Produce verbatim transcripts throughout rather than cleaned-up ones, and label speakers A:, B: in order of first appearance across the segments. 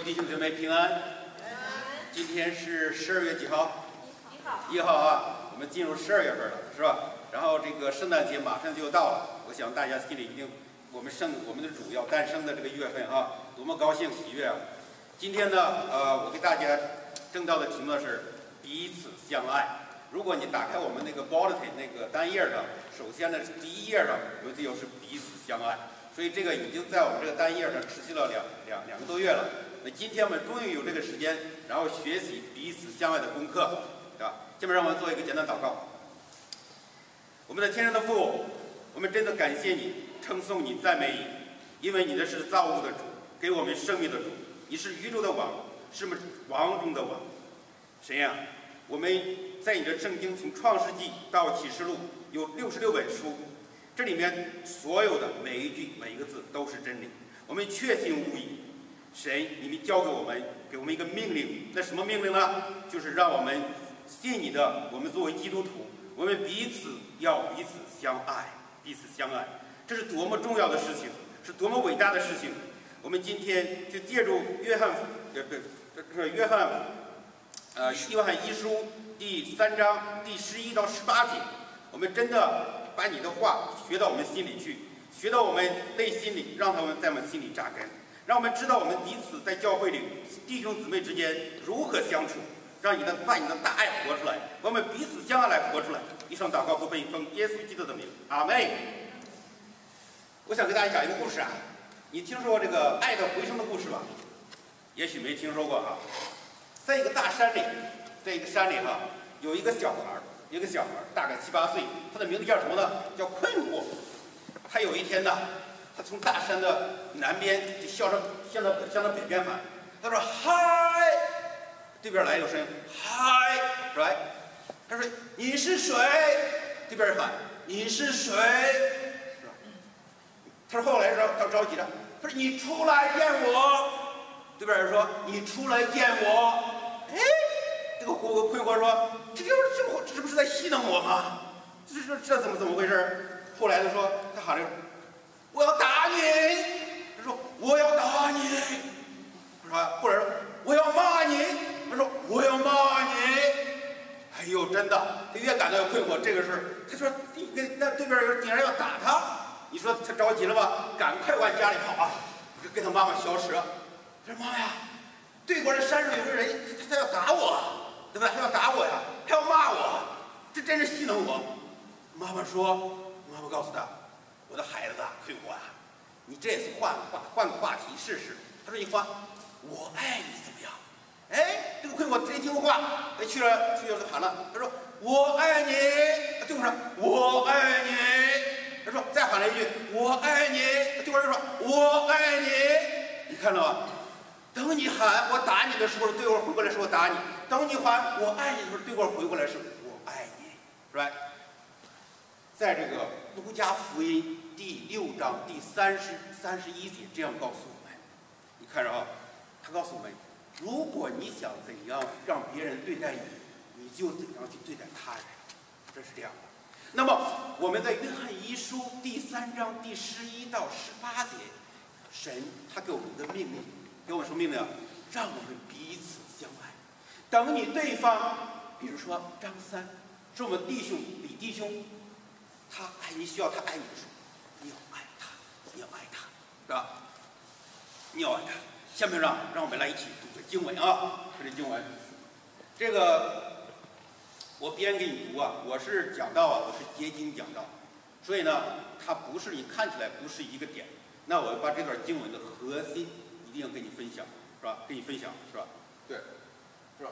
A: 弟兄姊妹平安。今天是十二月几号？
B: 一号。
A: 一号啊，我们进入十二月份了，是吧？然后这个圣诞节马上就到了，我想大家心里一定，我们圣我们的主要诞生的这个月份啊，多么高兴喜悦啊！今天呢，呃，我给大家正道的题目是彼此相爱。如果你打开我们那个 bulletin 那个单页上，首先呢第一页上有的就是彼此相爱，所以这个已经在我们这个单页上持续了两两两个多月了。那今天我们终于有这个时间，然后学习彼此相爱的功课，对吧？下面让我们做一个简单祷告。我们的天上的父，我们真的感谢你，称颂你，赞美你，因为你的是造物的主，给我们生命的主，你是宇宙的王，是王中的王。神呀，我们在你的圣经从创世纪到启示录有六十六本书，这里面所有的每一句每一个字都是真理，我们确信无疑。神，你们交给我们，给我们一个命令，那什么命令呢？就是让我们信你的，我们作为基督徒，我们彼此要彼此相爱，彼此相爱，这是多么重要的事情，是多么伟大的事情。我们今天就借助约翰，呃不，约翰，呃，约翰一书第三章第十一到十八节，我们真的把你的话学到我们心里去，学到我们内心里，让他们在我们心里扎根。让我们知道我们彼此在教会里弟兄姊妹之间如何相处，让你的把你的大爱活出来，我们彼此相爱来活出来。以上祷告不被奉耶稣基督的名，阿门。我想给大家讲一个故事啊，你听说过这个爱的回声的故事吧？也许没听说过哈。在一个大山里，在一个山里哈，有一个小孩，一个小孩大概七八岁，他的名字叫什么呢？叫困惑。他有一天呢，他从大山的南边就向着向着向着北边喊，他说嗨，对边来有声音嗨，是吧？他说你是谁？对边喊你是谁？是吧？他说后来说他着急了，他说你出来见我。对边人说你出来见我。哎，这个困困惑说这就是这这不是在戏弄我吗？这这这怎么怎么回事？后来他说他喊着。我要打你，他说我要打你，是吧？或者说我要骂你，他说我要骂你。哎呦，真的，他越感到困惑，这个事他说那对面有竟然要打他，你说他着急了吧？赶快往家里跑啊，跟他妈妈消失。他说妈呀，对过这山上有个人，他他要打我，对吧？他要打我呀，他要骂我，这真是戏弄我。妈妈说，妈妈告诉他。我的孩子啊，困惑啊，你这次换个话换个话题试试。他说你换，我爱你怎么样？哎，这个困惑真听话，哎去了去了喊了，他说我爱你，对方说我爱你，他说再喊了一句我爱你，对方就说我爱你。你看到吗？等你喊我打你的时候，对方回过来说我打你；等你喊我爱你的时候，对方回过来是我爱你，是吧？在这个路加福音第六章第三十三十一节这样告诉我们，你看着啊，他告诉我们，如果你想怎样让别人对待你，你就怎样去对待他人，这是这样的。那么我们在约翰一书第三章第十一到十八节，神他给我们一个命令，给我们什么命令啊？让我们彼此相爱。等你对方，比如说张三，是我们弟兄李弟兄。他爱你，需要他爱你的时候，你要爱他，你要爱他，是吧？你要爱他。下面让让我们来一起读这经文啊，这是经文。这个我编给你读啊，我是讲道啊，我是结经讲道，所以呢，它不是你看起来不是一个点。那我把这段经文的核心一定要跟你分享，是吧？跟你分享，是吧？对，是吧？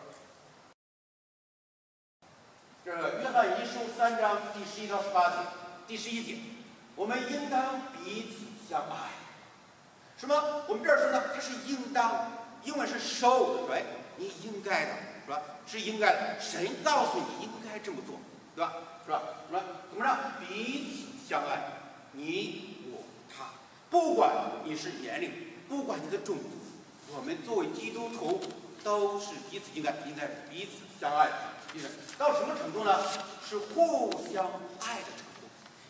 A: 这个约翰一书三章第十一到十八节，第十一节，我们应当彼此相爱。什么？我们这儿说呢，它是应当，英文是 should， right？ 你应该的，是吧？是应该的。神告诉你应该这么做，对吧？是吧？什么？怎么让彼此相爱？你我他，不管你是年龄，不管你的种族，我们作为基督徒都是彼此应该应该彼此相爱的。到什么程度呢？是互相爱的程度。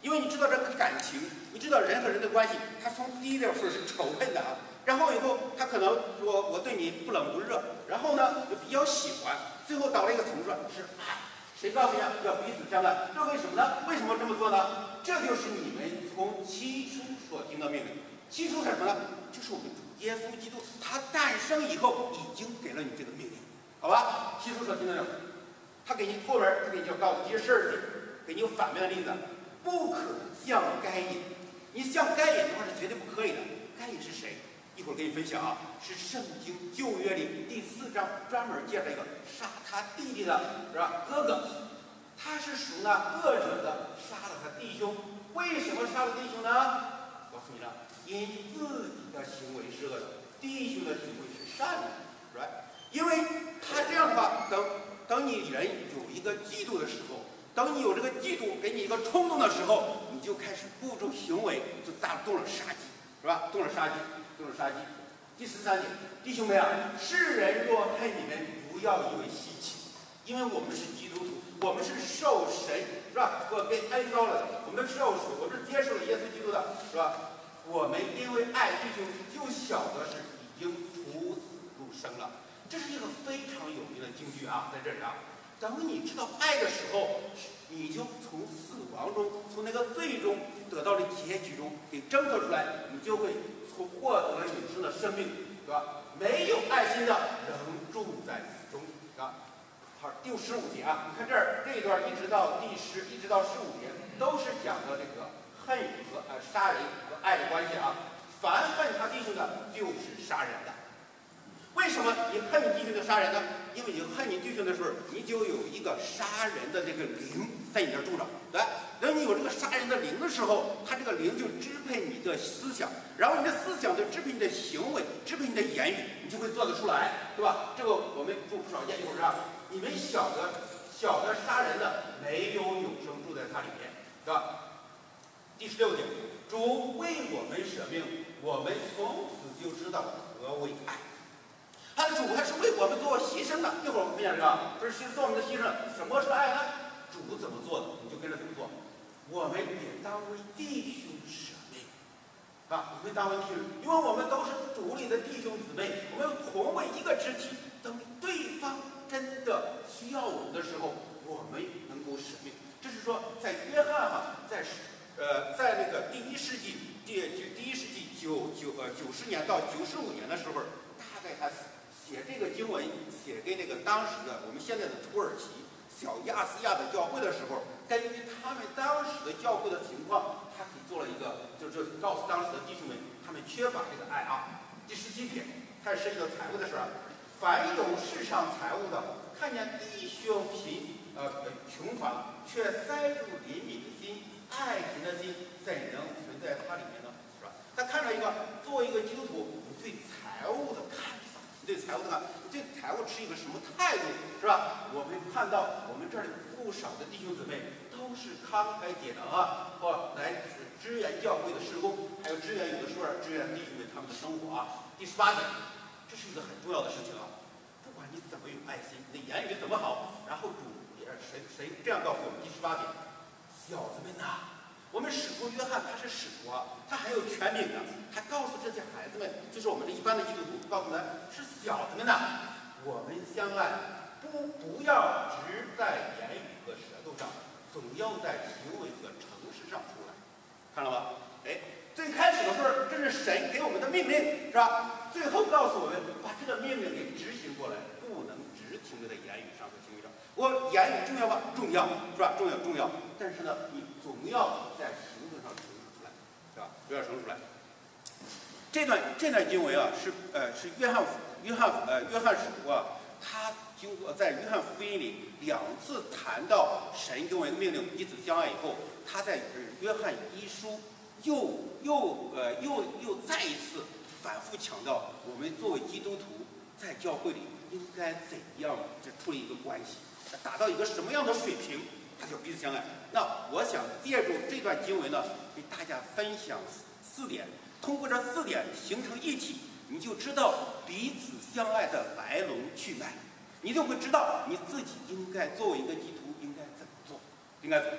A: 因为你知道这个感情，你知道人和人的关系，他从第一条时候是仇恨的啊，然后以后他可能我我对你不冷不热，然后呢就比较喜欢，最后到了一个层次是爱。谁告诉你要彼此相爱？这为什么呢？为什么这么做呢？这就是你们从起初所听的命令。起初是什么呢？就是我们主耶稣基督他诞生以后已经给了你这个命令，好吧？起初所听的命令，他给你后边他给你就告诉这些事儿，给你有反面的例子，不可像该隐。你像该隐的话是绝对不可以的。该隐是谁？一会儿给你分享啊，是圣经旧约里第四章专门介绍一个杀他弟弟的，是吧？哥哥，他是属那恶者的，杀了他弟兄。为什么杀了弟兄呢？告诉你了，因自己的行为是恶的，弟兄的行为是善的，是吧？因为他这样的话，等等你人有一个嫉妒的时候，等你有这个嫉妒给你一个冲动的时候，你就开始步骤行为就大动了杀机，是吧？动了杀机。就是杀机。第十三点，弟兄们啊，世人若恨你们，不要以为稀奇，因为我们是基督徒，我们是受神，是吧？我被恩膏了的，我们是受属，我们是接受了耶稣基督的，是吧？我们因为爱弟兄，就晓得是已经处死入生了。这是一个非常有名的金句啊，在这里啊。等你知道爱的时候，你就从死亡中，从那个罪中得到了结局中给挣脱出来，你就会获得了永生的生命，是吧？没有爱心的仍住在死中，啊。好，第十五节啊，你看这儿这一段一直到第十，一直到十五节，都是讲的这个恨和呃杀人和爱的关系啊。凡恨他弟兄的，就是杀人的。为什么你恨你弟兄的杀人呢？因为你恨你弟兄的时候，你就有一个杀人的这个灵在你这儿住着，对吧？等你有这个杀人的灵的时候，他这个灵就支配你的思想，然后你的思想就支配你的行为，支配你的言语，你就会做得出来，对吧？这个我们做不少研究是吧？你们晓得晓得杀人的没有永生住在他里面，对吧？第十六节，主为我们舍命，我们从此就知道何为爱。他的主还是为我们做牺牲的。一会儿我们分享这个，这是做我们的牺牲。什么是爱呢？主怎么做的，你就跟着怎么做。我们也当为弟兄舍命，啊，我们当为弟兄，因为我们都是主里的弟兄姊妹，我们同为一个肢体。等对方真的需要我们的时候，我们能够舍命。这是说，在约翰哈，在呃，在那个第一世纪，第第一世纪九九呃九十年到九十五年的时候，大概他写这个经文，写给那个当时的我们现在的土耳其小亚细亚的教会的时候，根据他们当时的教会的情况，他给做了一个，就是告诉当时的弟兄们，他们缺乏这个爱啊。第十七节，他是涉及到财务的事儿，凡有世上财物的，看见弟兄贫呃穷乏，却塞住怜悯的心、爱情的心，怎能存在他里面呢？是吧？他看到一个，作为一个基督徒，你对财务的看法。你对财务的，你对财务持一个什么态度，是吧？我们看到我们这里不少的弟兄姊妹都是慷慨解囊啊，或来支援教会的事工，还有支援有的时候支援弟兄们他们的生活啊。第十八节，这是一个很重要的事情啊！不管你怎么有爱心，你的言语怎么好，然后主也谁谁这样告诉我们，第十八节，小子们呐。我们使徒约翰他是使徒啊，他很有权柄的，他告诉这些孩子们，就是我们这一般的基督徒，告诉他是小子们呐，我们相爱不不要只在言语和舌头上，总要在行为和诚实上出来，看了吗？哎，最开始的时候这是神给我们的命令，是吧？最后告诉我们把这个命令给执行过来，不能只停留在言语上和行为上。我言语重要吗？重要，是吧？重要重要，但是呢，你总要在行动上呈现出来，是吧？不要呈现出来。这段这段经文啊，是呃是约翰约翰呃约翰使徒啊，他经过在约翰福音里两次谈到神给我们命令彼此相爱以后，他在约翰一书又又呃又又再一次反复强调，我们作为基督徒在教会里应该怎样这处理一个关系。达到一个什么样的水平，他就彼此相爱。那我想借助这段经文呢，给大家分享四点，通过这四点形成一体，你就知道彼此相爱的来龙去脉，你就会知道你自己应该作为一个基督徒应该怎么做，应该怎么做。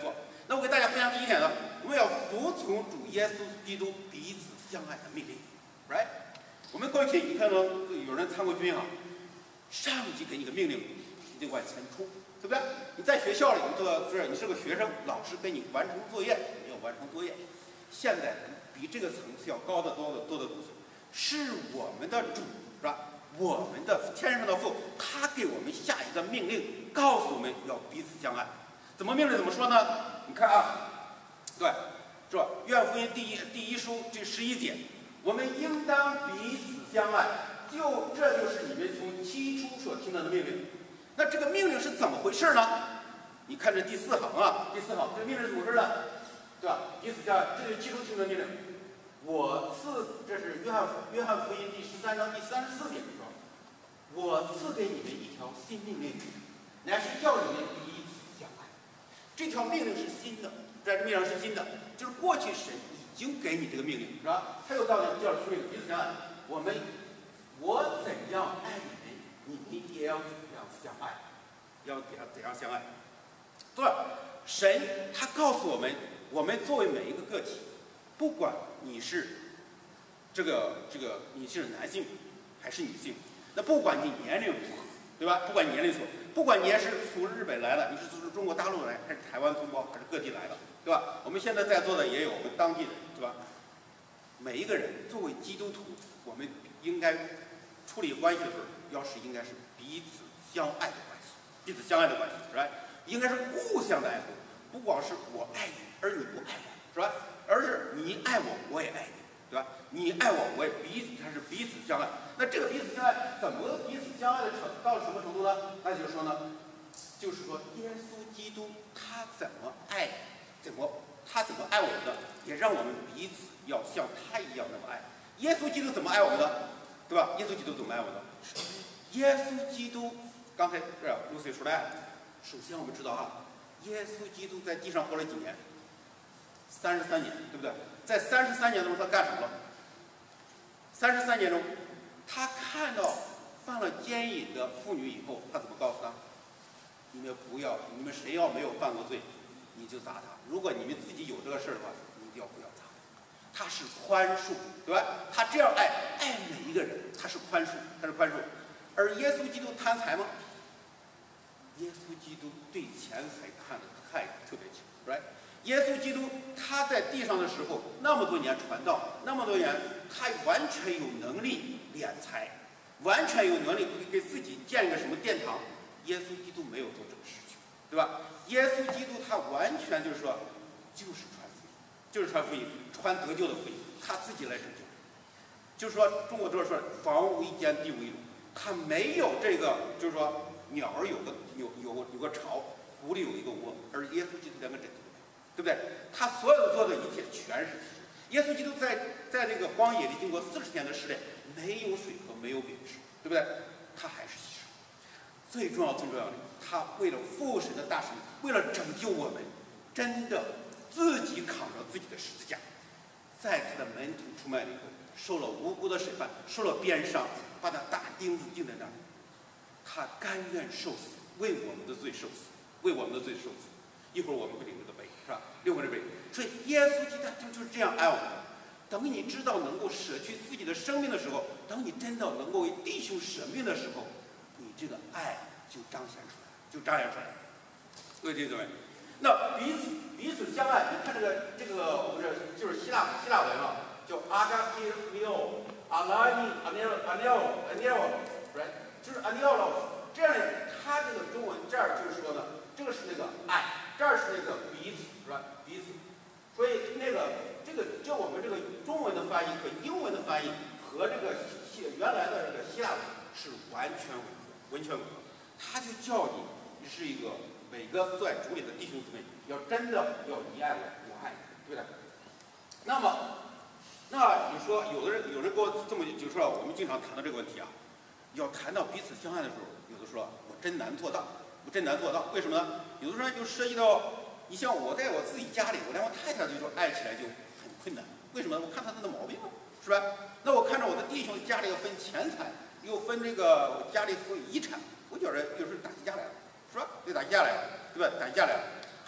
A: 那我给大家分享第一点呢，我们要服从主耶稣基督彼此相爱的命令 ，right？ 我们过去你看到有人参过军啊，上级给你个命令，你得往前冲，对不对？你在学校里，你做是你是个学生，老师给你完成作业，你要完成作业。现在比这个层次要高得多得多得多，是我们的主，是吧？我们的天上的父，他给我们下一个命令，告诉我们要彼此相爱。怎么命令怎么说呢？你看啊，对，是吧？约翰福音第一第一书这十一节，我们应当彼此相爱，就这就是你们从起初所听到的命令。那这个命令是怎么回事呢？你看这第四行啊，第四行这个命令是怎么回事呢？对吧？彼此相爱，这就是起初听的命令。我赐，这是约翰约翰福音第十三章第三十四节说，我赐给你们一条新命令，乃是叫你们彼此相爱。这条命令是新的，在这命令是新的，就是过去神已经给你这个命令，是吧？他又到了第二出令，彼此相爱。我们，我怎样爱你们，你们也要怎样相爱，要怎样怎样相爱。对，神他告诉我们，我们作为每一个个体，不管你是这个这个你是男性还是女性，那不管你年龄如何，对吧？不管你年龄所，不管你是从日本来的，你是从中国大陆来，还是台湾同胞，还是各地来的，对吧？我们现在在座的也有我们当地人，对吧？每一个人作为基督徒，我们应该处理关系的时候，要是应该是彼此相爱的关系，彼此相爱的关系，是吧？应该是互相的爱护，不光是我爱你，而你不爱我，是吧？而是你爱我，我也爱你，对吧？你爱我，我也彼此，它是彼此相爱。那这个彼此相爱，怎么彼此相爱的程到什么程度呢？那就是说呢，就是说耶稣基督他怎么爱，怎么他怎么爱我们的，也让我们彼此要像他一样那么爱。耶稣基督怎么爱我们的，对吧？耶稣基督怎么爱我们的？耶稣基督刚才是卢水说的爱。首先我们知道哈，耶稣基督在地上活了几年？三十三年，对不对？在三十三年中他干什么了？三十三年中，他看到犯了奸淫的妇女以后，他怎么告诉他？你们不要，你们谁要没有犯过罪，你就砸他。如果你们自己有这个事儿的话，你一定要不要砸他。他是宽恕，对吧？他这样爱爱每一个人，他是宽恕，他是宽恕。而耶稣基督贪财吗？耶稣基督对钱财看得太特别清 ，right？ 耶稣基督他在地上的时候，那么多年传道，那么多年，他完全有能力敛财，完全有能力给自己建一个什么殿堂。耶稣基督没有做这个事情，对吧？耶稣基督他完全就是说，就是传福音，就是传福音，传得救的福音，他自己来拯救。就是说，中国都是说房无一间，地无一垄，他没有这个，就是说。鸟儿有个有有有个巢，狐狸有一个窝，而耶稣基督连个枕头都没有，对不对？他所有的做的一切全是事实。耶稣基督在在这个荒野里经过四十天的试炼，没有水和没有饼吃，对不对？他还是牺牲。最重要最重要的，他为了父神的大使命，为了拯救我们，真的自己扛着自己的十字架，在他的门徒出卖了以后，受了无辜的审判，受了鞭伤，把他大钉子钉在那儿。他甘愿受死，为我们的罪受死，为我们的罪受死。一会儿我们会领这个杯，是吧？领这个杯。所以耶稣基督就就是这样爱我们。等你知道能够舍去自己的生命的时候，等你真的能够为弟兄舍命的时候，你这个爱就彰显出来，就彰显出来。各位弟兄们，那彼此彼此相爱，你看这个这个我们这就是希腊希腊文啊，叫阿加提利欧阿拉尼阿尼尔阿尼尔阿尼尔 ，right？就是 anios， 这样呢，它这个中文这儿就是说呢，这个是那个爱，这儿是那个彼此，是吧？彼此。所以那个这个就我们这个中文的翻译和英文的翻译和这个原来的这个希腊文是完全吻合，完全吻合。他就叫你，你是一个每个在主里的弟兄姊妹，要真的要你爱我，我爱你，对不对？那么，那你说有的人有人跟我这么就说，我们经常谈到这个问题啊。要谈到彼此相爱的时候，有的说我真难做到，我真难做到。为什么呢？有的时候就涉及到，你像我在我自己家里，我连我太太就说爱起来就很困难。为什么？我看她的毛病了，是吧？那我看着我的弟兄家里要分钱财，又分这个家里分遗产，我觉得有时候打起架来了，是吧？就打起架来了，对吧？打起架来了。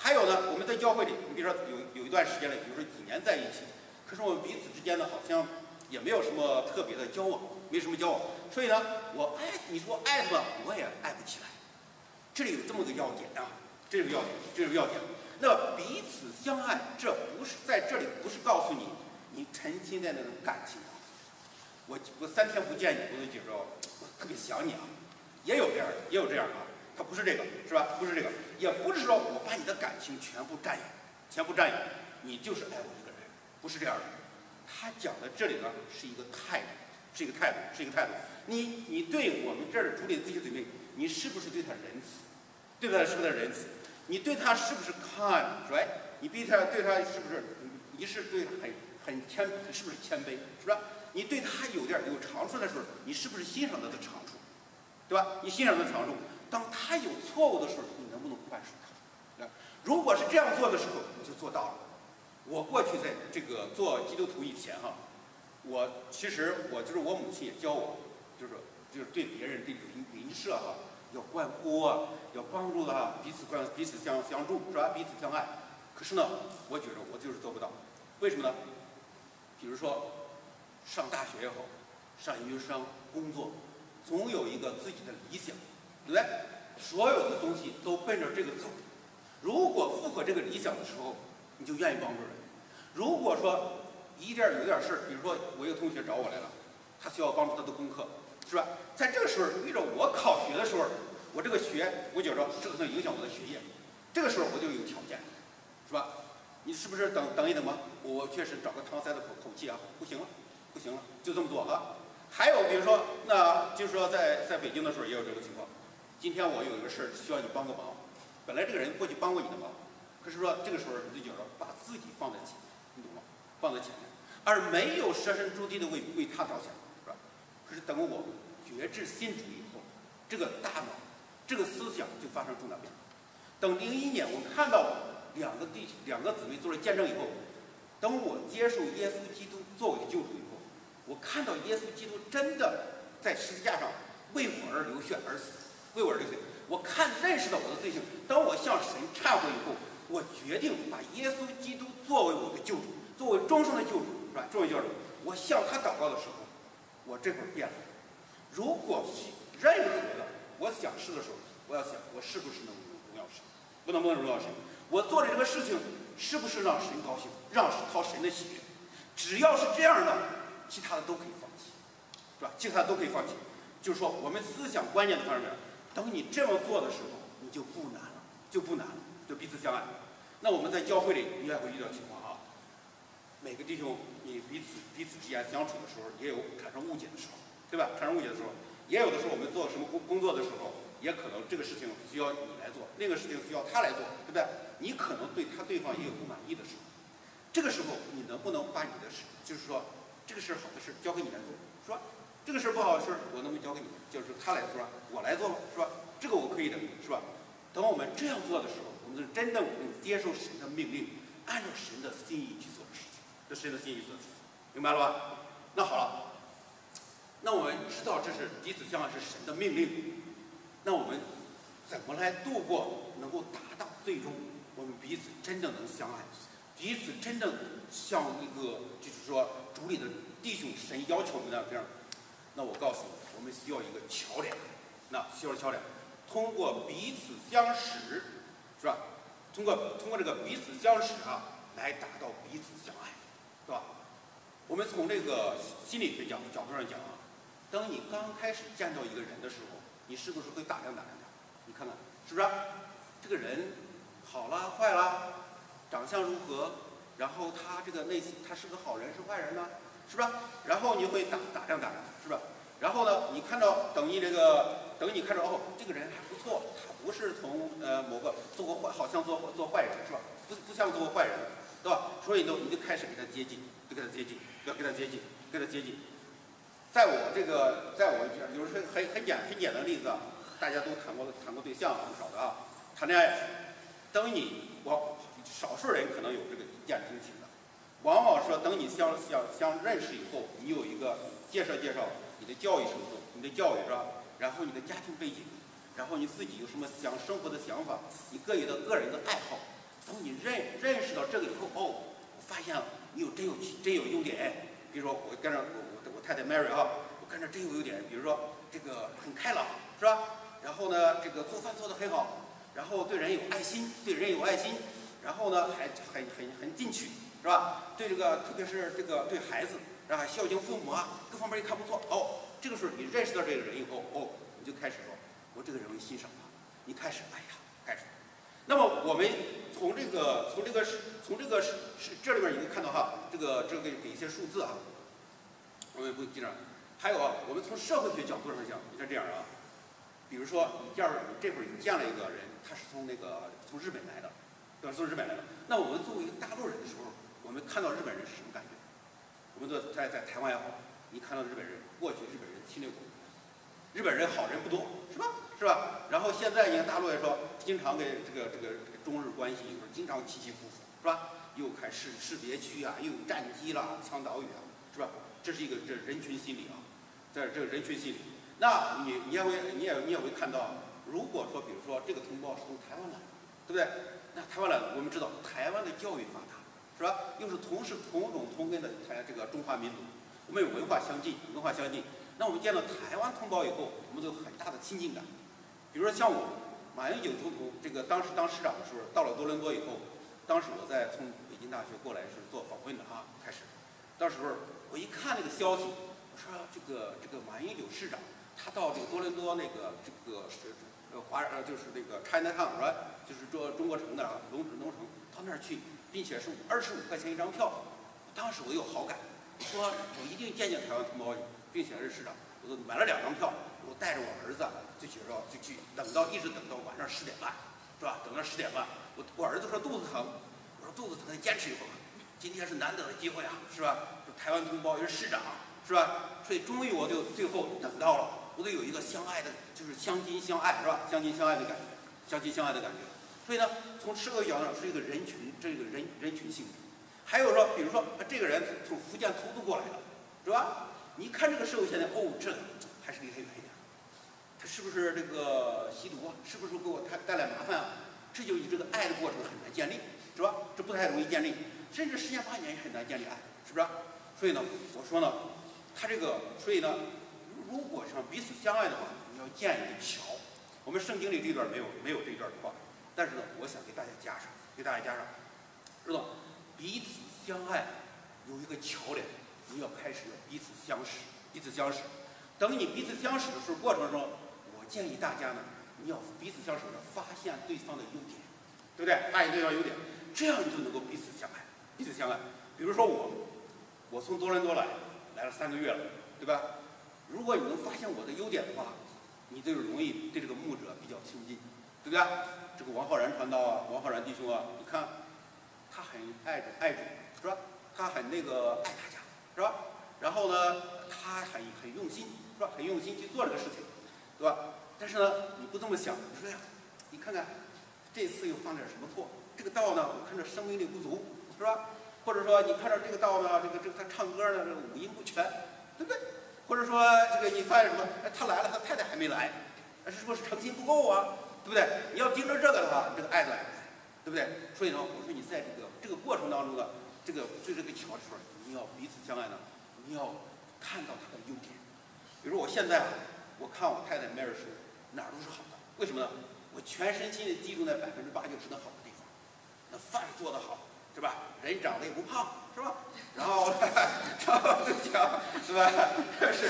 A: 还有呢，我们在教会里，你比如说有有一段时间了，比如说几年在一起，可是我们彼此之间呢，好像也没有什么特别的交往，没什么交往。所以呢，我爱你说爱他吧，我也爱不起来。这里有这么个要点啊，这是个要点，这是个要点。那彼此相爱，这不是在这里不是告诉你你沉浸在那种感情啊。我我三天不见你，我就觉着我特别想你啊，也有这样的，也有这样的啊。他不是这个，是吧？不是这个，也不是说我把你的感情全部占有，全部占有，你就是爱我一个人，不是这样的。他讲的这里呢是一个态度，是一个态度，是一个态度。你你对我们这儿主理的这些姊妹，你是不是对他仁慈？对他是不是仁慈？你对他是不是 kind，right？ 你对他对他是不是你是对很很谦，是不是谦卑，是吧？你对他有点有长处的时候，你是不是欣赏他的长处，对吧？你欣赏他的长处。当他有错误的时候，你能不能宽恕他？如果是这样做的时候，你就做到了。我过去在这个做基督徒以前哈，我其实我就是我母亲也教我，就是就是对别人对邻邻舍哈要关乎啊，要帮助啊，彼此关彼此相相助是吧？彼此相爱。可是呢，我觉得我就是做不到。为什么呢？比如说上大学也好，上研究生工作，总有一个自己的理想。对不对？所有的东西都奔着这个走。如果符合这个理想的时候，你就愿意帮助人。如果说一点有点事儿，比如说我一个同学找我来了，他需要帮助他的功课，是吧？在这个时候遇着我考学的时候，我这个学，我觉着这可能影响我的学业，这个时候我就有条件，是吧？你是不是等等一等吧？我确实找个搪塞的口口气啊，不行了，不行了，就这么做啊。还有比如说，那就是说在在北京的时候也有这个情况。今天我有一个事儿需要你帮个忙，本来这个人过去帮过你的忙，可是说这个时候你就觉得把自己放在前面，你懂吗？放在前面，而没有设身处地的为为他着想，是吧？可是等我觉知新主以后，这个大脑，这个思想就发生重大变化。等零一年我看到两个弟两个姊妹做了见证以后，等我接受耶稣基督作为救主以后，我看到耶稣基督真的在十字架上为我而流血而死。为我而流血，我看认识到我的罪行。当我向神忏悔以后，我决定把耶稣基督作为我的救主，作为终生的救主，是吧？终为救主。我向他祷告的时候，我这会儿变了。如果任何的我想事的时候，我要想我是不是能荣耀神，不能不能荣耀神？我做的这个事情是不是让神高兴，让讨神的喜悦？只要是这样的，其他的都可以放弃，是吧？其他的都可以放弃。就是说，我们思想观念的方面。等你这么做的时候，你就不难了，就不难了，就彼此相爱。那我们在教会里，你也会遇到情况啊。每个弟兄，你彼此彼此之间相处的时候，也有产生误解的时候，对吧？产生误解的时候，也有的时候我们做什么工工作的时候，也可能这个事情需要你来做，那个事情需要他来做，对不对？你可能对他对方也有不满意的时候，这个时候你能不能把你的事，就是说这个事好的事交给你来做，是吧？这个事不好的事，我能不能交给你？就是他来做，我来做，是吧？这个我可以的，是吧？等我们这样做的时候，我们就真正能接受神的命令，按照神的心意去做的事情，这神的心意做的事情，明白了吧？那好了，那我们知道这是彼此相爱是神的命令，那我们怎么来度过，能够达到最终我们彼此真正能相爱，彼此真正像一个就是说主里的弟兄，神要求我们的这样。那我告诉你，我们需要一个桥梁，那需要桥梁，通过彼此相识，是吧？通过通过这个彼此相识啊，来达到彼此相爱，是吧？我们从这个心理学角角度上讲啊，当你刚开始见到一个人的时候，你是不是会打量打量他？你看看是不是？这个人好啦坏啦，长相如何？然后他这个内心他是个好人是坏人呢？是吧？然后你会打打量打量，是吧？然后呢，你看到等你这个等你看到哦，这个人还不错，他不是从呃某个做过坏，好像做做坏人是吧？不不像做过坏人，对吧？所以呢，你就开始给他接近，就给他接近，要跟他接近，跟他接近。在我这个，在我有时候很很简很简单的例子啊，大家都谈过谈过对象，不少的啊，谈恋爱，等你我少数人可能有这个一见钟情的。往往说，等你相相相认识以后，你有一个介绍介绍你的教育程度，你的教育是吧？然后你的家庭背景，然后你自己有什么想生活的想法，你各有的个人的爱好， 等你认认识到这个以后，哦，我发现你有真有真有优点。比如说我跟着我我我太太 Mary 啊，我跟着真有优点。比如说这个很开朗，是吧？然后呢，这个做饭做得很好，然后对人有爱心，对人有爱心，然后呢还很很很进取，是吧？对这个特别是这个对孩子，啊，孝敬父母啊，各方面一看不错，哦，这个时候你认识到这个人以后，哦，你就开始说，我这个人我欣赏他，你开始，哎呀，开始。那么我们从这个从这个是从这个是是这里边你可以看到哈，这个这个给一些数字啊，我们不记着。还有啊，我们从社会学角度上讲，你看这样啊，比如说你这儿这会儿你见了一个人，他是从那个从日本来的，对吧？从日本来的。那我们作为一个大陆人的时候，我们看到日本人是什么感觉？我们的在在台湾也好，你看到日本人，过去日本人侵略过，日本人好人不多，是吧？是吧？然后现在你看大陆也说，经常给这个这个这个中日关系有时候经常起起伏伏，是吧？又开识识别区啊，又有战机啦、枪导语啊，是吧？这是一个这人群心理啊，在这个人群心理。那你你也会你也你也会看到，如果说比如说这个同胞是从台湾来，对不对？那台湾来，我们知道台湾的教育发达，是吧？又是同是同种同根的台这个中华民族，我们有文化相近，文化相近。那我们见到台湾同胞以后，我们都有很大的亲近感。比如说像我，马英九总统这个当时当市长的时候，到了多伦多以后，当时我在从北京大学过来是做访问的啊，开始，到时候我一看那个消息，我说这个这个马英九市长他到这个多伦多那个这个是呃华呃就是那个 Chinatown 是吧？就是中中国城的啊，龙龙城到那儿去，并且是二十五块钱一张票，当时我有好感，说我一定见见台湾同胞，并且是市长，我就买了两张票，我带着我儿子就去说就去等到一直等到晚上十点半，是吧？等到十点半，我我儿子说肚子疼，我说肚子疼你坚持一会儿吧，今天是难得的机会啊，是吧？台湾同胞也是市长，是吧？所以终于我就最后等到了，我都有一个相爱的，就是相亲相爱，是吧？相亲相爱的感觉，相亲相爱的感觉。所以呢，从社会角度上是一个人群，这个人人群性质。还有说，比如说这个人从福建偷渡过来的，是吧？你看这个社会现在，哦，这还是离他远一点。他是不是这个吸毒啊？是不是给我带带来麻烦啊？这就以这个爱的过程很难建立，是吧？这不太容易建立，甚至十年八年也很难建立爱，是不是？所以呢，我说呢，他这个，所以呢，如果想彼此相爱的话，你要建一个桥。我们圣经里这段没有没有这段的话，但是呢，我想给大家加上，给大家加上，知道彼此相爱有一个桥梁，你要开始要彼此相识，彼此相识。等你彼此相识的时候过程中，我建议大家呢，你要彼此相识的发现对方的优点，对不对？发现对方优点，这样你就能够彼此相爱，彼此相爱。比如说我，我从多伦多来，来了三个月了，对吧？如果你能发现我的优点的话，你就容易对这个牧者比较亲近，对不对？这个王浩然传道啊，王浩然弟兄啊，你看，他很爱主爱主，是吧？他很那个爱大家，是吧？然后呢，他很很用心，是吧？很用心去做这个事情，对吧？但是呢，你不这么想，你说呀，你看看这次又犯点什么错？这个道呢，我看着生命力不足，是吧？或者说你看着这个道呢，这个这个他唱歌呢，这个五音不全，对不对？或者说这个你发现什么？哎，他来了，他太太还没来，是不是诚心不够啊？对不对？你要盯着这个的话，这个爱来不来，对不对？所以呢，我说你在这个这个过程当中呢，这个对这个桥的时候，你要彼此相爱呢，你要看到他的优点。比如我现在啊，我看我太太 Mary 时哪儿都是好的，为什么呢？我全身心的集中在百分之八九十的好的地方，那饭做得好，是吧？人长得也不胖，是吧？然后，然后就讲，是吧？是，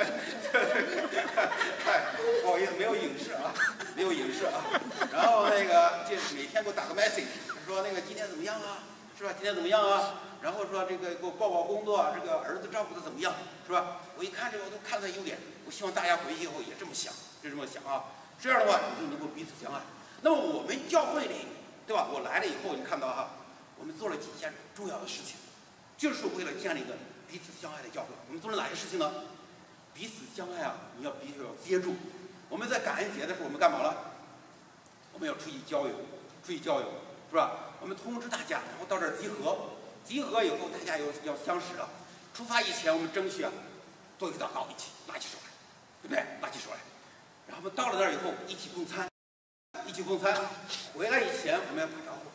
A: 嗨，不好意思，没有影视啊，没有影视啊。然后那个，这每天给我打个 message，说那个今天怎么样啊？是吧？今天怎么样啊？然后说这个给我报报工作，这个儿子照顾的怎么样？是吧？我一看这个，我都看他优点。我希望大家回去以后也这么想，就这么想啊。这样的话，你就能够彼此相爱。那么我们教会里，对吧？我来了以后，你看到哈，我们做了几件重要的事情，就是为了建立一个彼此相爱的教会。我们做了哪些事情呢？彼此相爱啊，你要彼此要接住。我们在感恩节的时候，我们干嘛了？我们要出去郊游，出去郊游，是吧？我们通知大家，然后到这儿集合。集合以后，大家要要相识啊。出发以前，我们争取啊，做一个祷告，一起拉起手来，对不对？拉起手来。然后我们到了那儿以后，一起共餐，一起共餐。回来以前，我们要打招呼彼此，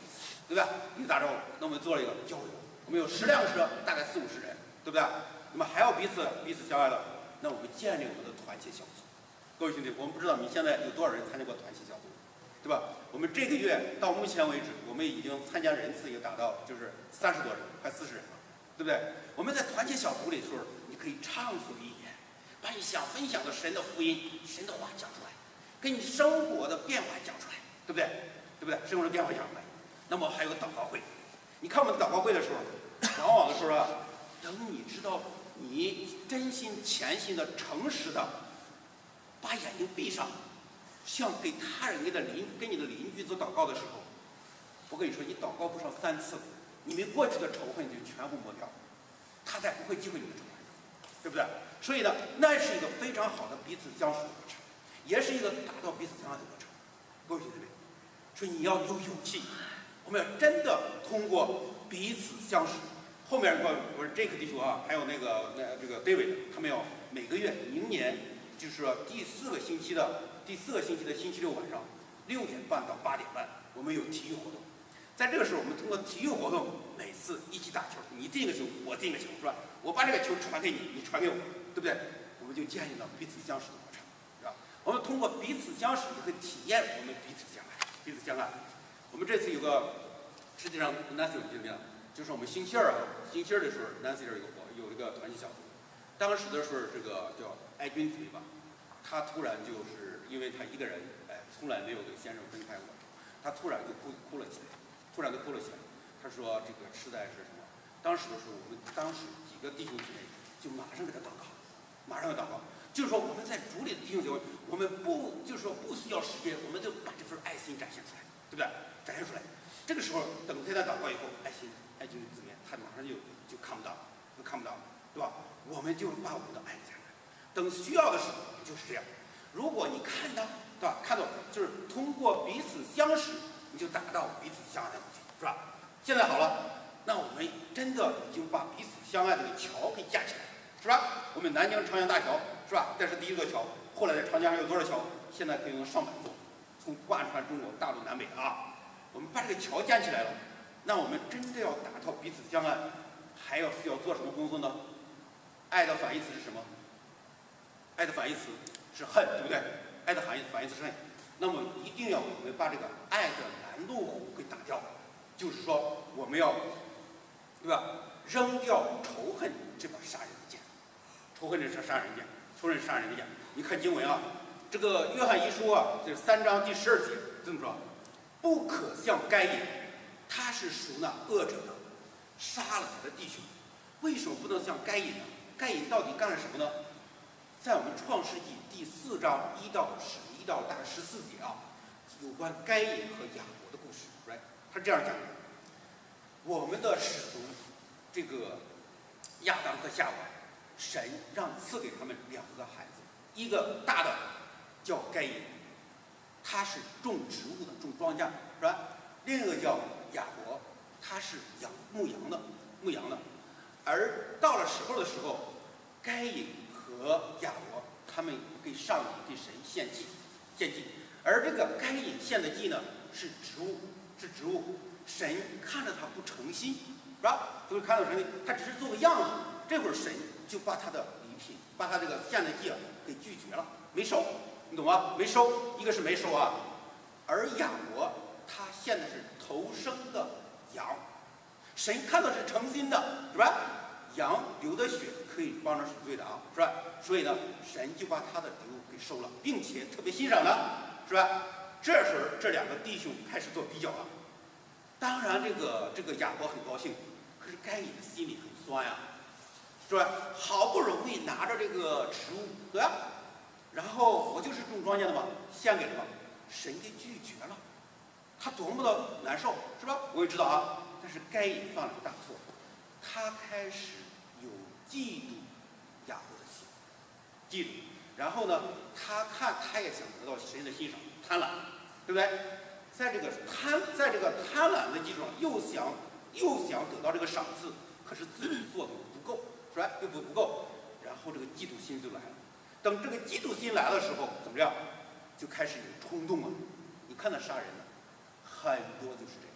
A: 对吧？一个大招，那我们做了一个交流，我们有十辆车，大概四五十人，对不对？那么还要彼此彼此相爱的，那我们建立我们的团结小组。各位兄弟，我们不知道你现在有多少人参加过团结小组，对吧？我们这个月到目前为止，我们已经参加人次也达到就是三十多人，快四十人了，对不对？我们在团结小组里的时候，你可以畅所欲言，把你想分享的神的福音、神的话讲出来，跟你生活的变化讲出来，对不对？对不对？生活的变化讲出来。那么还有个祷告会，你看我们祷告会的时候，往往的时候啊，等你知道你真心、虔心的、诚实的，把眼睛闭上，像给他人、给的邻、跟你的邻居做祷告的时候，我跟你说，你祷告不上三次，你们过去的仇恨就全部抹掉，他再不会机会你的仇恨，对不对？所以呢，那是一个非常好的彼此相识的过程，也是一个达到彼此相爱的过程。各位兄弟们，所以你要有勇气。我们要真的通过彼此相识。后面我我是这个弟兄啊，还有那个那这个 David， 他们要每个月明年就是说第四个星期的第四个星期的星期六晚上六点半到八点半，我们有体育活动。在这个时候，我们通过体育活动，每次一起打球，你进一个球，我进一个球，是吧？我把这个球传给你，你传给我，对不对？我们就建立了彼此相识的过程，是吧？我们通过彼此相识，也会体验我们彼此相爱，彼此相爱。我们这次有个，实际上 Nancy 有经历，就是我们星期二啊，星期二的时候 Nancy 这儿有个活，有一个团体小组。当时的时候，这个叫爱君子吧，他突然就是因为他一个人，哎，从来没有跟先生分开过，他突然就哭哭了起来，突然就哭了起来。他说这个实在是什么？当时的时候，我们当时几个弟兄姊妹就马上给他祷告，马上给祷告，就是说我们在主里的弟兄姊妹，我们不就是说不需要时间，我们就把这份爱心展现出来，对不对？展现出来。这个时候，等他祷告以后，爱心爱心的字面，他马上就就看不到，就看不到，对吧？我们就把我们的爱展开。等需要的时候就是这样。如果你看到，对吧？看到就是通过彼此相识，你就达到彼此相爱的目的，是吧？现在好了，那我们真的已经把彼此相爱的桥给架起来，是吧？我们南京长江大桥，是吧？这是第一座桥，后来在长江还有多少桥？现在可以用上百座，从贯穿中国大陆南北啊。我们把这个桥建起来了，那我们真的要达到彼此相爱，还要需要做什么工作呢？爱的反义词是什么？爱的反义词是恨，对不对？爱的反义反义词是恨。那么一定要我们把这个爱的拦路虎给打掉，就是说我们要，对吧？扔掉仇恨这把杀人的剑，仇恨这是杀人剑，仇恨是杀人的剑。你看经文啊，这个约翰一书啊，这三章第十二节这么说。不可像该隐，他是属那恶者的，杀了他的弟兄。为什么不能像该隐呢？该隐到底干了什么呢？在我们创世纪第四章一到十一到大概十四节啊，有关该隐和亚伯的故事 ，right？ 他这样讲的：我们的始祖这个亚当和夏娃，神让赐给他们两个孩子，一个大的叫该隐。他是种植物的，种庄稼，是吧？另一个叫亚伯，他是养牧羊的，牧羊的。而到了时候的时候，该隐和亚伯他们给上帝、给神献祭，献祭。而这个该隐献的祭呢，是植物，是植物。神看着他不诚心，是吧？都是看到神，他只是做个样子。这会儿神就把他的礼品，把他这个献的祭啊给拒绝了，没收。你懂吗？没收，一个是没收啊，而亚伯他献的是头生的羊，神看到是诚心的，是吧？羊流的血可以帮着赎罪的啊，是吧？所以呢，神就把他的礼物给收了，并且特别欣赏的，是吧？这时候这两个弟兄开始做比较了。当然，这个这个亚伯很高兴，可是该隐的心里很酸呀，是吧？好不容易拿着这个植物，对吧？然后我就是种庄稼的嘛，献给了嘛，神给拒绝了，他多么的难受，是吧？我也知道啊，但是该隐犯了个大错，他开始有嫉妒亚伯的心，嫉妒，然后呢，他看他也想得到神的欣赏，贪婪，对不对？在这个贪，在这个贪婪的基础上，又想又想得到这个赏赐，可是自己做的不够，是吧？又不不够，然后这个嫉妒心就来了。等这个嫉妒心来的时候，怎么样？就开始有冲动了。你看那杀人的，很多就是这样，对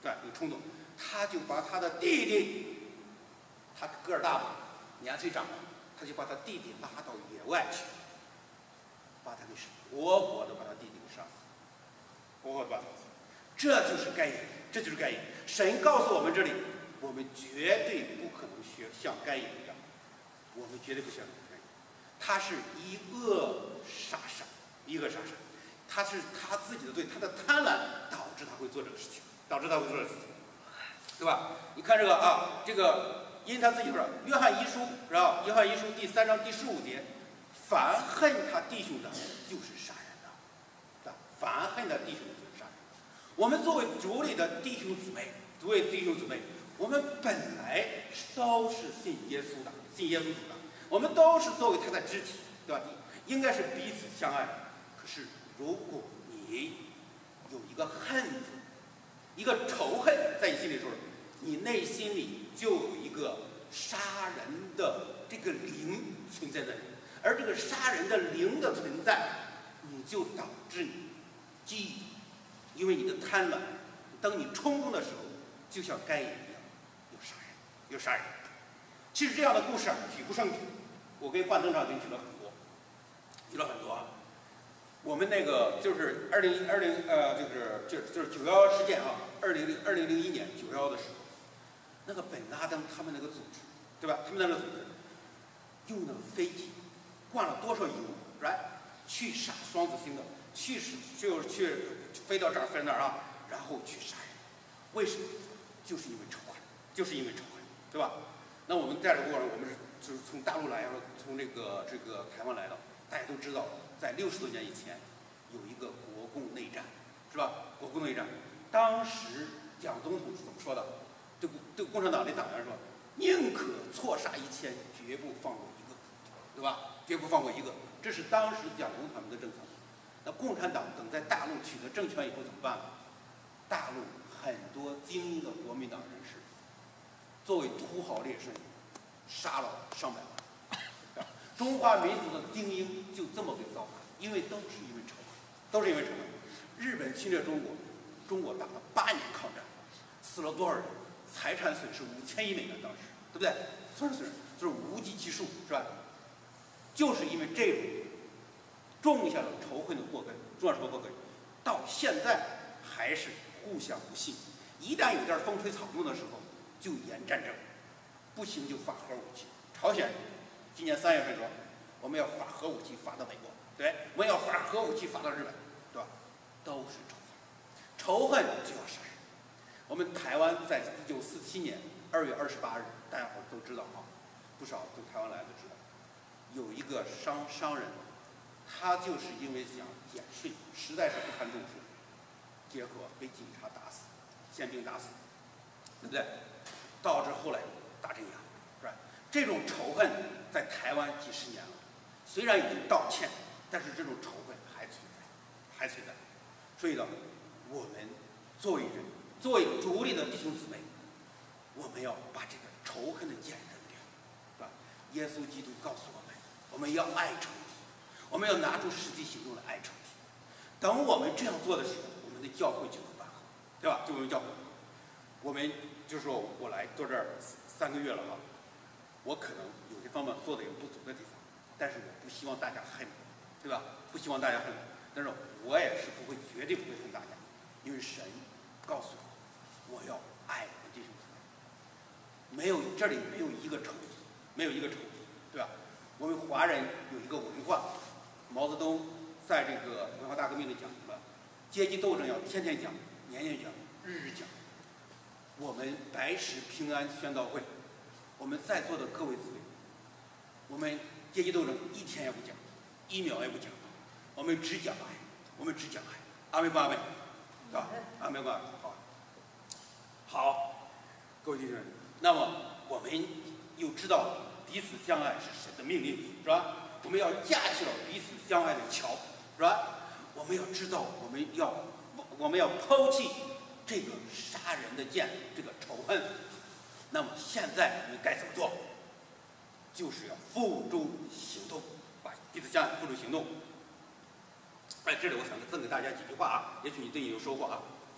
A: 吧？有冲突，他就把他的弟弟，他个儿大嘛，年岁长嘛，他就把他弟弟拉到野外去，把他给活活的把他弟弟给杀死，活活的把他杀死。这就是该隐，这就是该隐。神告诉我们这里，我们绝对不可能学像该隐一样，我们绝对不像该隐。他是一恶杀杀，一恶杀杀，他是他自己的罪，他的贪婪导致他会做这个事情，导致他会做这个事情，对吧？你看这个啊，这个因他自己说，约翰一书是吧？约翰一书第三章第十五节，凡恨他弟兄的，就是杀人的，是吧？凡恨他弟兄的，就是杀人的。我们作为主里的弟兄姊妹，作为弟兄姊妹，我们本来都是信耶稣的，信耶稣主的，我们都是作为他的肢体，对吧？应该是彼此相爱。可是如果你有一个恨字，一个仇恨在你心里的时候，你内心里就有一个杀人的这个灵存在那里，而这个杀人的灵的存在，你就导致你记忆，因为你的贪婪，当你冲动的时候，就像该隐一样，有杀人，有杀人。其实这样的故事啊，举不胜举。我跟幻灯上给你举了很多，举了很多啊。我们那个就是二零二零呃，就是就就是九幺幺事件啊，二零零二零零一年九幺幺的时候，那个本拉登他们那个组织，对吧？他们那个组织用那个飞机灌了多少油，来去杀双子星的，去就是去飞到这儿飞到那儿啊，然后去杀人。为什么？就是因为仇恨，就是因为仇恨，对吧？那我们在这过程，我们是就是从大陆来，然后从这个这个台湾来的，大家都知道，在六十多年以前，有一个国共内战，是吧？国共内战，当时蒋总统是怎么说的？对对，共产党的党员说，宁可错杀一千，绝不放过一个，对吧？绝不放过一个，这是当时蒋总统他们的政策。那共产党等在大陆取得政权以后怎么办呢？大陆很多精英的国民党人士，作为土豪劣绅，杀了上百万。中华民族的精英就这么给糟蹋，因为都是因为仇恨，都是因为仇恨。日本侵略中国，中国打了八年抗战，死了多少人？财产损失五千亿美元，当时对不对？损失损失就是无计其数，是吧？就是因为这种种下了仇恨的祸根，种下仇恨祸根，到现在还是互相不信。一旦有点风吹草动的时候，就演战争，不行就发核武器。朝鲜今年三月份说，我们要发核武器发到美国，对，我们要发核武器发到日本，对吧？都是仇恨，仇恨就要杀人。我们台湾在一九四七年二月二十八日，大家伙都知道啊，不少从台湾来的知道，有一个商商人，他就是因为想减税，实在是不堪重负，结果被警察打死，宪兵打死，对不对？导致后来大镇压，是吧？这种仇恨在台湾几十年了，虽然已经道歉，但是这种仇恨还存在，还存在。所以呢，我们作为人，作为主里的弟兄姊妹，我们要把这个仇恨的剑扔掉，是吧？耶稣基督告诉我们，我们要爱仇敌，我们要拿出实际行动来爱仇敌。等我们这样做的时候，我们的教会就能办好，对吧？就我们教会，我们就是说我来做这儿三个月了哈，我可能有些方面做的有不足的地方，但是我不希望大家恨我，对吧？不希望大家恨我，但是我也是不会，绝对不会恨大家，因为神告诉我，我要爱我的弟兄姊妹，没有这里没有一个仇敌，没有一个仇敌，对吧？我们华人有一个文化，毛泽东在这个文化大革命里讲什么？阶级斗争要天天讲，年年讲，日日讲。我们白石平安宣道会，我们在座的各位姊妹，我们阶级斗争一天也不讲，一秒也不讲，我们只讲爱，我们只讲爱。阿门不阿门？是吧？阿门不阿门？好，好，各位弟兄，那么我们又知道彼此相爱是神的命令，是吧？我们要架起了彼此相爱的桥，是吧？我们要知道，我们要我们要抛弃这个杀人的剑，这个仇恨。那么现在我们该怎么做？就是要付诸行动，把彼此相爱付诸行动。哎，这里我想赠给大家几句话啊，也许你对你有收获啊，是吧？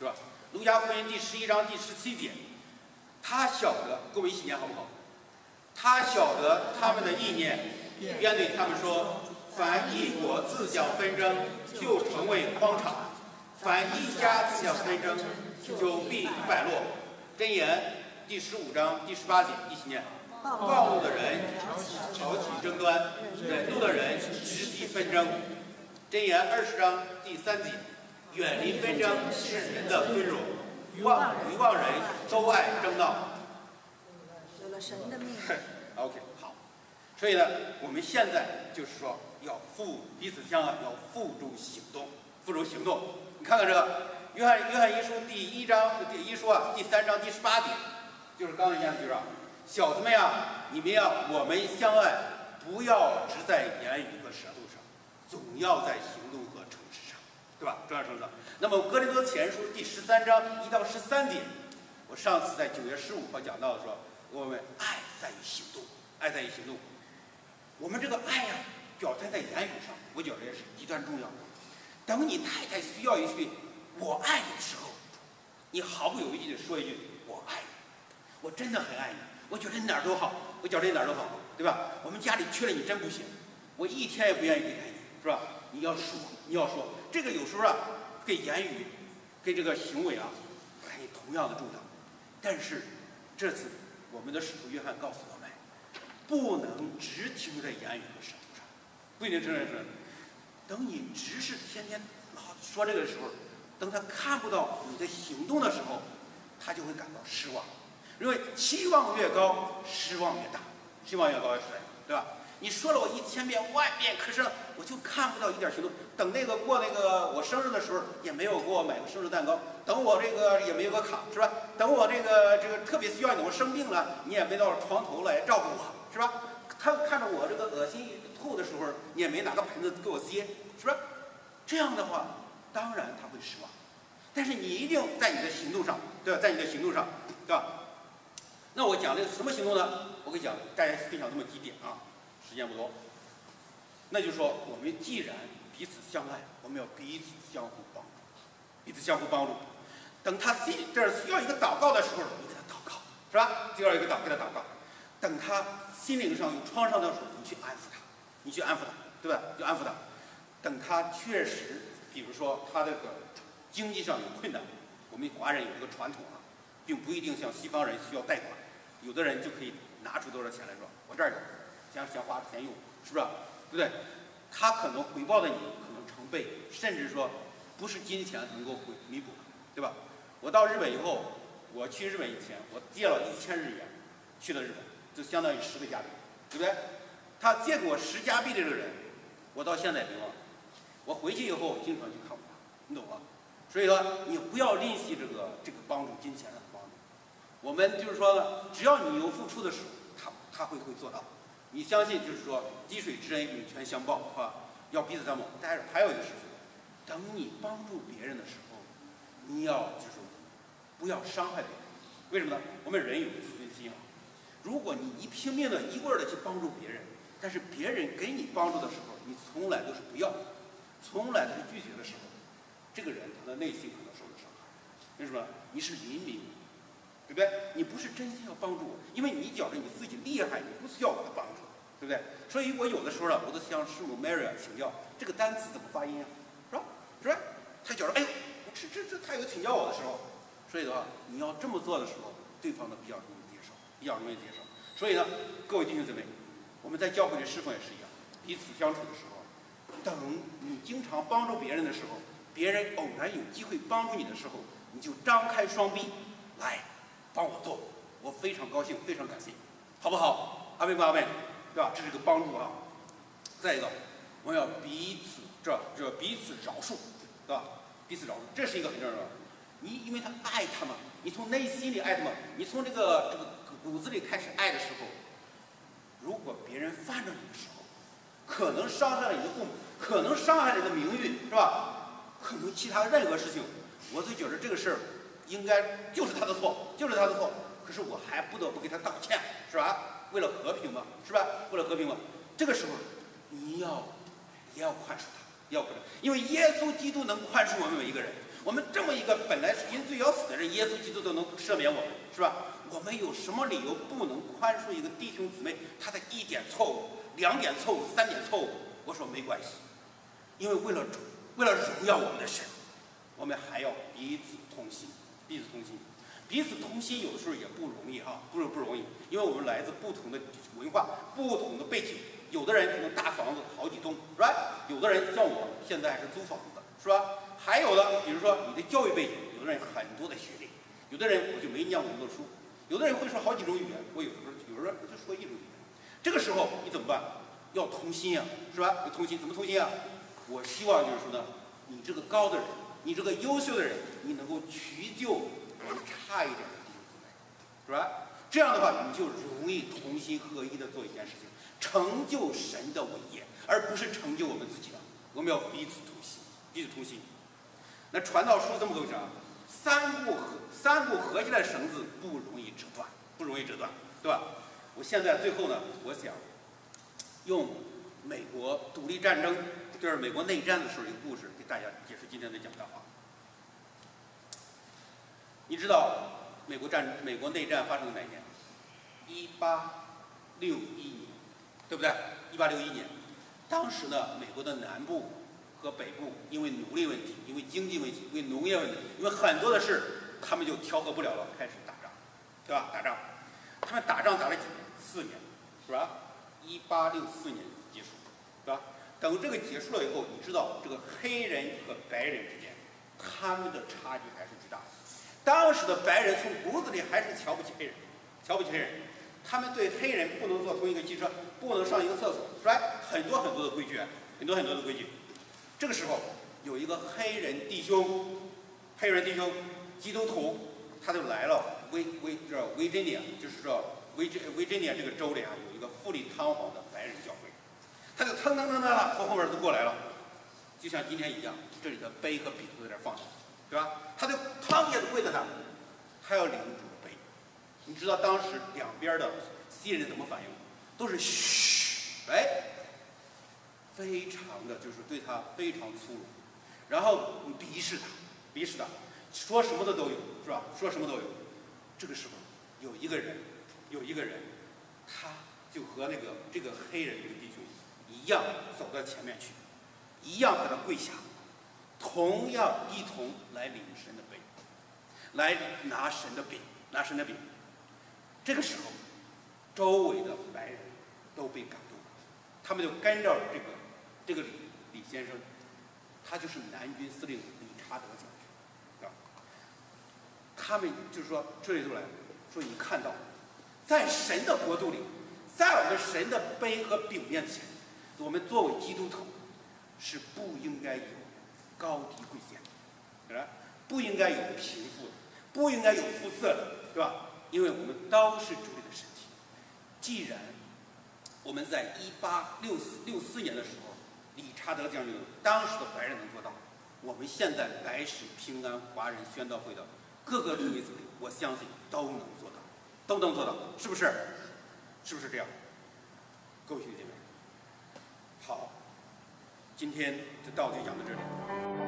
A: 路加福音第十一章第十七节，他晓得，跟我们一起念好不好？他晓得他们的意念，便对他们说：凡一国自相纷争，就成为荒场；凡一家自相纷争，就必败落。箴言第十五章第十八节，一起念。暴怒的人挑起争端，忍怒的人直击纷争。箴言二十章第三节，远离纷争是人的尊荣，愚妄愚妄人都爱争闹。
B: 有了神的命。
A: OK， 好。所以呢，我们现在就是说要付彼此相爱，要付诸行动，付诸行动。你看看这个约翰约翰一书第一章第一书啊第三章第十八节，就是刚才念的句啊。小子们呀，你们呀，我们相爱，不要只在言语和舌头上，总要在行动和诚实上，对吧？重要诚实上。那么哥林多前书第十三章一到十三节，我上次在九月十五号讲到的说，我们爱在于行动，爱在于行动。我们这个爱呀，表现在言语上，我觉得也是极端重要的。等你太太需要一句“我爱你”的时候，你毫不犹豫地说一句“我爱你”，我真的很爱你。我觉得你哪儿都好，我觉得你哪儿都好，对吧？我们家里缺了你真不行，我一天也不愿意离开你，是吧？你要说，你要说，这个有时候啊，跟言语，跟这个行为啊，还同样的重要。但是这次我们的使徒约翰告诉我们，不能只停在言语和舌头上，不一定承认是。等你只是天天老说这个的时候，等他看不到你的行动的时候，他就会感到失望。因为期望越高，失望越大，期望越高越失望，对吧？你说了我一千遍万遍，可是我就看不到一点行动。等那个过那个我生日的时候，也没有给我买个生日蛋糕；等我这个也没有个卡，是吧？等我这个这个特别需要你，我生病了，你也没到床头来照顾我，是吧？他看着我这个恶心吐的时候，你也没拿个盆子给我接，是吧？这样的话，当然他会失望。但是你一定在你的行动上，对吧？在你的行动上，对吧？那我讲这个什么行动呢？我跟你讲，大家分享这么几点啊，时间不多。那就是说，我们既然彼此相爱，我们要彼此相互帮助，彼此相互帮助。等他心这儿需要一个祷告的时候，你给他祷告，是吧？需要一个祷，给他祷告。等他心灵上有创伤的时候，你去安抚他，你去安抚他，对吧？就安抚他。等他确实，比如说他这个经济上有困难，我们华人有一个传统啊，并不一定像西方人需要贷款。有的人就可以拿出多少钱来说，我这儿有，想想花钱用，是不是？对不对？他可能回报的你可能成倍，甚至说不是金钱能够回弥补的，对吧？我到日本以后，我去日本以前，我借了一千日元去了日本，就相当于十个加币，对不对？他借给我十加币的这个人，我到现在也没忘。我回去以后经常去看我，你懂吗？所以说，你不要吝惜这个这个帮助，金钱的帮助。我们就是说呢，只要你有付出的时候，他他会会做到。你相信，就是说滴水之恩涌泉相报，是吧？要彼此相帮。但是还有一个事情，等你帮助别人的时候，你要就是说不要伤害别人。为什么呢？我们人有个自尊心啊。如果你一拼命的一味的去帮助别人，但是别人给你帮助的时候，你从来都是不要，从来都是拒绝的时候，这个人他的内心可能受到伤害。为什么？你是临临。对不对？你不是真心要帮助我，因为你觉得你自己厉害，你不需要我的帮助，对不对？所以我有的时候呢，我都向师母 Mary 请教这个单词怎么发音啊，是吧？是吧？他觉得哎呦，这这这他有请教我的时候，所以的话，你要这么做的时候，对方呢比较容易接受，比较容易接受。所以呢，各位弟兄姊妹，我们在教会里侍奉也是一样，彼此相处的时候，等你经常帮助别人的时候，别人偶然有机会帮助你的时候，你就张开双臂来。帮我做，我非常高兴，非常感谢，好不好？阿妹不阿妹，对吧？这是个帮助啊。再一个，我们要彼此这这彼此饶恕，对吧？彼此饶恕，这是一个很重要的。你因为他爱他们，你从内心里爱他们，你从这个这个骨子里开始爱的时候，如果别人犯着你的时候，可能伤害了你的父母，可能伤害了你的名誉，是吧？可能其他任何事情，我就觉得这个事儿。应该就是他的错，就是他的错。可是我还不得不给他道歉，是吧？为了和平嘛，是吧？为了和平嘛。这个时候，你要也要宽恕他，也要宽恕，因为耶稣基督能宽恕我们每一个人。 我们这么一个本来是因罪要死的人，耶稣基督都能赦免我们，是吧？我们有什么理由不能宽恕一个弟兄姊妹他的一点错误、两点错误、三点错误？我说没关系，因为为了主，为了荣耀我们的神，我们还要彼此同心，彼此同心。彼此同心有的时候也不容易哈，不不容易，因为我们来自不同的文化、不同的背景。有的人可能大房子好几栋，是吧？有的人像我现在还是租房子的，是吧？还有的，比如说你的教育背景，有的人很多的学历，有的人我就没念过那么多书，有的人会说好几种语言，我有的时候有的人就说一种语言。这个时候你怎么办？要同心呀、啊，是吧？要同心，怎么同心啊？我希望就是说呢，你这个高的人，你这个优秀的人，你能够取救我们差一点的弟兄姊妹，是吧？这样的话，你就容易同心合一的做一件事情，成就神的伟业，而不是成就我们自己的。我们要彼此同心，彼此同心。那传道书这么个讲，三股合三股合起来的绳子不容易折断，不容易折断，对吧？我现在最后呢，我想用美国独立战争，就是美国内战的时候一个故事，给大家解释今天的讲道啊。你知道美国战美国内战发生在哪年？一八六一年，对不对？一八六一年，当时呢，美国的南部和北部因为奴隶问题、因为经济问题、因为农业问题、因为很多的事，他们就调和不了了，开始打仗，对吧？打仗，他们打仗打了几年？四年，是吧？一八六四年结束，是吧？等这个结束了以后，你知道这个黑人和白人之间，他们的差距还是巨大的。当时的白人从骨子里还是瞧不起黑人，瞧不起黑人，他们对黑人不能坐同一个汽车，不能上一个厕所，是吧？很多很多的规矩，很多很多的规矩。这个时候有一个黑人弟兄，黑人弟兄，基督徒，他就来了维维这维珍尼亚，就是说维珍维珍尼亚这个州里啊，有一个富丽堂皇的白人教会，他就腾腾腾腾从后面就过来了，就像今天一样，这里的杯和饼都在这放着，对吧？他就汤也跪在那，他要领主的杯。你知道当时两边的西人怎么反应？都是嘘，哎，非常的就是对他非常粗鲁，然后鄙视他，鄙视他，说什么的都有，是吧？说什么都有。这个时候有一个人，有一个人，他就和那个这个黑人这个弟兄一样走到前面去，一样和他跪下，同样一同来领神的杯，来拿神的饼，拿神的饼。这个时候，周围的白人都被感动了，他们就跟着这个这个李李先生，他就是南军司令理查德将军，啊，他们就是说这里头来说，你看到，在神的国度里，在我们神的杯和饼面前，我们作为基督徒是不应该有高低贵贱的，不应该有贫富的，不应该有肤色的，对吧？因为我们都是主里的身体。既然我们在一八六四六四年的时候，理查德将军当时的白人能做到，我们现在百使平安华人宣道会的各个主义子弟，我相信都能做到，都能做到，是不是？是不是这样？各位兄弟姐妹，好，今天的道就讲到这里。